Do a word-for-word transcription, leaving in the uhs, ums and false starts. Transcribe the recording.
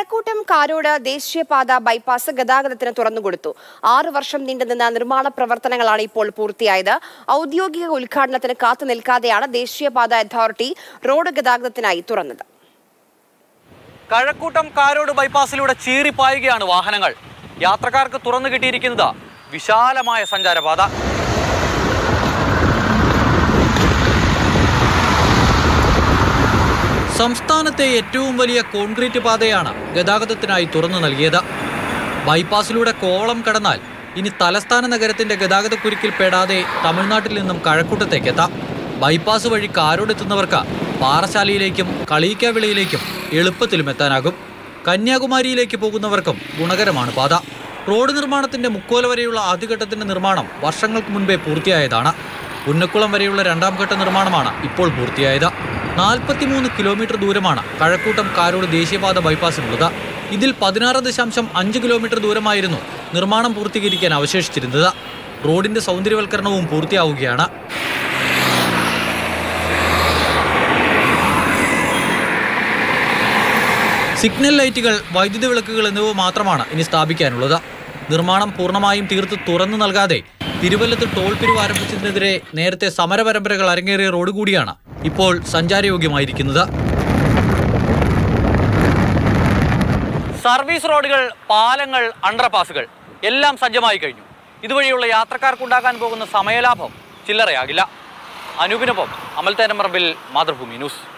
കഴക്കൂട്ടം കാരോട് ദേശീയപാത ബൈപ്പാസ് ഗതാഗതത്തിന് തുറന്നുകൊടുത്തു. ആറു വർഷം നീണ്ടുനിന്ന നിർമ്മാണ പ്രവർത്തനങ്ങളാണ് ഇപ്പോൾ പൂർത്തിയായത്. ഔദ്യോഗിക ഉദ്ഘാടനത്തിന് കാത്തു നിൽക്കാതെയാണ് ദേശീയപാത അതോറിറ്റി റോഡ് ഗതാഗതത്തിനായി തുറന്നത്. കഴക്കൂട്ടം കാരോട് ബൈപ്പാസിലൂടെ ചീറിപ്പായുകയാണ് വാഹനങ്ങൾ. യാത്രക്കാർക്ക് തുറന്നു കിട്ടിയിരിക്കുന്നത് വിശാലമായ സഞ്ചാരപാത. സംസ്ഥാനത്തെ ഏറ്റവും വലിയ കോൺക്രീറ്റ് പാതയാണ് ഗതാഗതത്തിനായി തുറന്നു നൽകിയത്. ബൈപ്പാസിലൂടെ കോവളം കടന്നാൽ ഇനി തലസ്ഥാന നഗരത്തിന്റെ ഗതാഗതക്കുരുക്കിൽ പെടാതെ തമിഴ്നാട്ടിൽ നിന്നും കഴക്കൂട്ടത്തേക്കെത്താം. ബൈപ്പാസ് വഴി കാരോടെത്തുന്നവർക്ക് പാറശാലയിലേക്കും കളീക്കാവിളയിലേക്കും എളുപ്പത്തിലും എത്താനാകും. കന്യാകുമാരിയിലേക്ക് പോകുന്നവർക്കും ഗുണകരമാണ് പാത. റോഡ് നിർമ്മാണത്തിന്റെ മുക്കോല വരെയുള്ള ആദ്യഘട്ടത്തിന്റെ നിർമ്മാണം വർഷങ്ങൾക്ക് മുൻപേ പൂർത്തിയായതാണ്. പുന്നക്കുളം വരെയുള്ള രണ്ടാം ഘട്ട നിർമ്മാണമാണ് ഇപ്പോൾ പൂർത്തിയായത്. നാൽപ്പത്തിമൂന്ന് കിലോമീറ്റർ ദൂരമാണ് കഴക്കൂട്ടം കാരോട് ദേശീയപാത ബൈപ്പാസിനുള്ളത്. ഇതിൽ പതിനാറ് ദശാംശം അഞ്ച് കിലോമീറ്റർ ദൂരമായിരുന്നു നിർമ്മാണം പൂർത്തീകരിക്കാൻ അവശേഷിച്ചിരുന്നത്. റോഡിന്റെ സൗന്ദര്യവൽക്കരണവും പൂർത്തിയാവുകയാണ്. സിഗ്നൽ ലൈറ്റുകൾ, വൈദ്യുതി വിളക്കുകൾ എന്നിവ മാത്രമാണ് ഇനി സ്ഥാപിക്കാനുള്ളത്. നിർമ്മാണം പൂർണ്ണമായും തീർത്ത് തുറന്നു നൽകാതെ തിരുവല്ലത്ത് ടോൾ പിരിവ് ആരംഭിച്ചതിനെതിരെ നേരത്തെ സമരപരമ്പരകൾ അരങ്ങേറിയ റോഡ് കൂടിയാണ് ഇപ്പോൾ സഞ്ചാരയോഗ്യമായിരിക്കുന്നത്. സർവീസ് റോഡുകൾ, പാലങ്ങൾ, അണ്ടർപാസുകൾ എല്ലാം സജ്ജമായി കഴിഞ്ഞു. ഇതുവഴിയുള്ള യാത്രക്കാർക്കുണ്ടാകാൻ പോകുന്ന സമയലാഭം ചില്ലറയാകില്ല. അനൂപിനൊപ്പം അമൽ തേനമ്പറമ്പിൽ, മാതൃഭൂമി ന്യൂസ്.